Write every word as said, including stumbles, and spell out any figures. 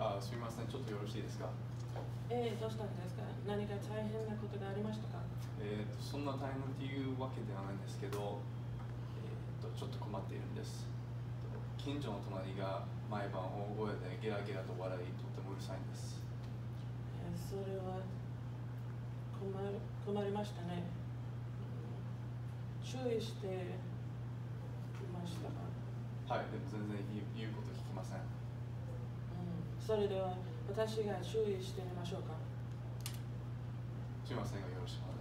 あ、すみません、ちょっとよろしいですか。 ええ、どうしたんですか。何か大変なことがありましたか。 えーと、そんな大変っていうわけではないんですけど、えーと、ちょっと困っているんです。近所の隣が毎晩大声でゲラゲラと笑い、とってもうるさいんです。 えーそれは困る困りましたね。注意していましたか。 はい、でも全然言う言うこと聞きません。 うん、それでは私が注意してみましょうか。 すみませんが、よろしくお願いします。